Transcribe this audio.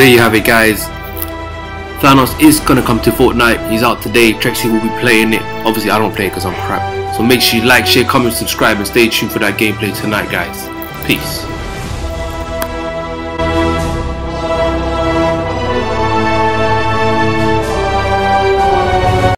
there you have it, guys. Thanos is gonna come to Fortnite. He's out today. Trexie will be playing it. Obviously I don't play it because I'm crap. So make sure you like, share, comment, subscribe, and stay tuned for that gameplay tonight, guys. Peace.